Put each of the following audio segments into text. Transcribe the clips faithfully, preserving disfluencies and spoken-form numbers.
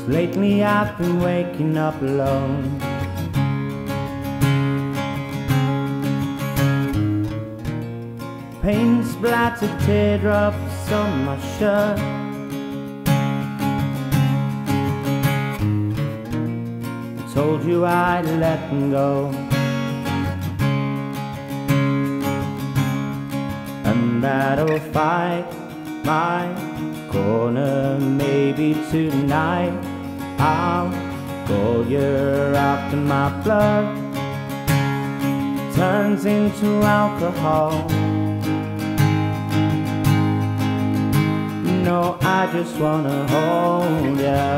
'Cause lately I've been waking up alone. Paint splattered teardrops on my shirt. Told you I'd let them go, and that I'll fight my corner. Maybe tonight I'll call you after my blood turns into alcohol. No, I just wanna hold you.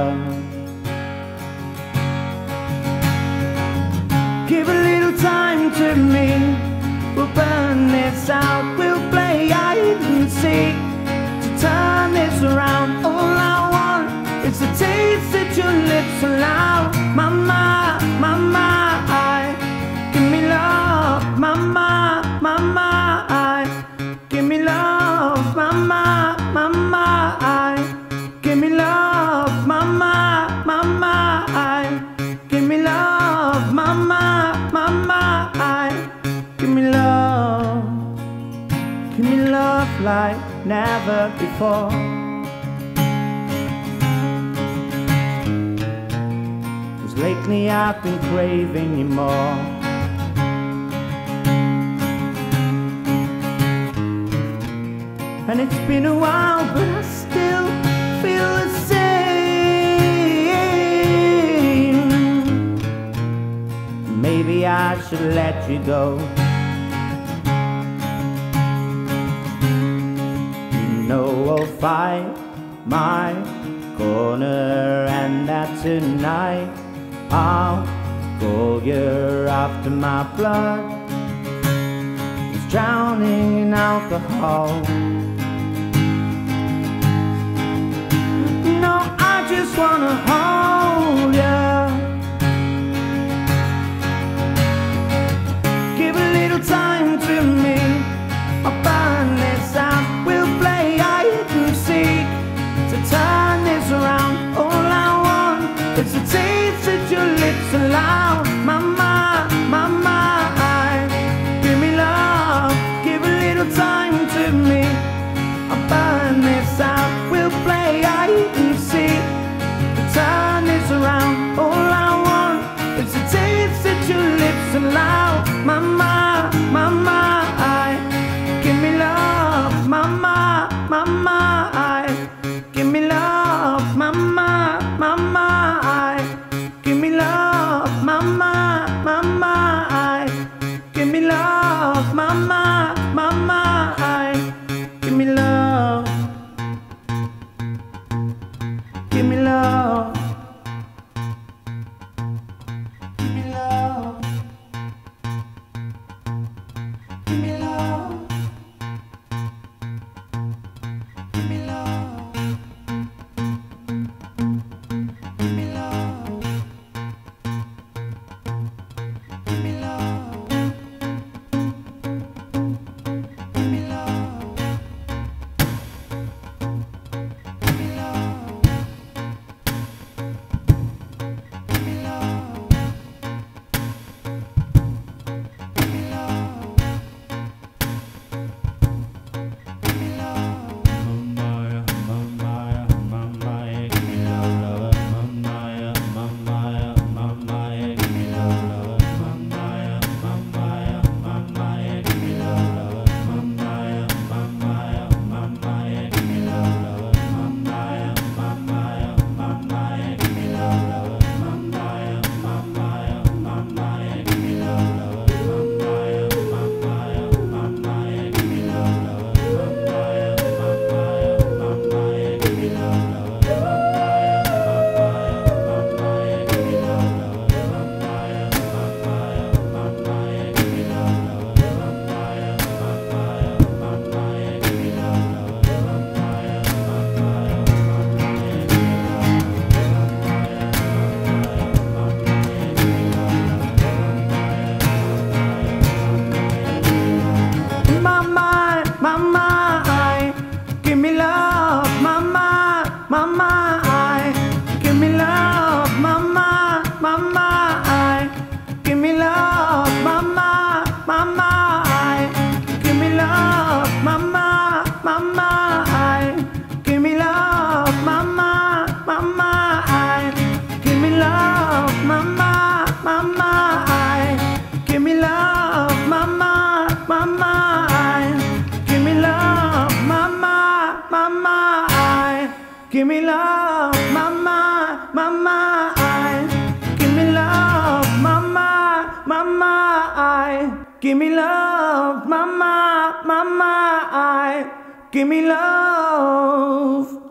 Give a little time to me, we'll burn this out, we'll play hide and seek to turn this around. All I want is the taste that your lips allow. Mama, mama, I give me love. Mama, mama, I give me love. Mama, mama, I give me love. Mama, mama, I give me love. Mama, mama, I give me love. Give me love like never before. 'Cause lately I've been craving you more. And it's been a while, but I still feel the same. Maybe I should let you go. You know I'll fight my corner, and that tonight I'll call you after my blood is drowning in alcohol. No, I just wanna hold you. Give a little time to me, I'll burn this out, we'll play hide and seek to turn this around. All I want is the taste that your lips allow. Mama, mama, I give me love. Give a little time to me, I'll burn this out, we'll play hide and seek to turn this around. All I want is the taste that your lips allow. Mama, mama, I give me love. Mama, mama, I give me love. Mama, mama, I give me love. Mama, mama, I give me love. Mama, mama, I give me love. Give me love. Give me love. Give me love. Give me love. Give me love. Give me love. Give me love. Give me love. give me love, mama, mama, I. Give me love, mama, mama, I. Give me love, mama, mama, I. Give me love.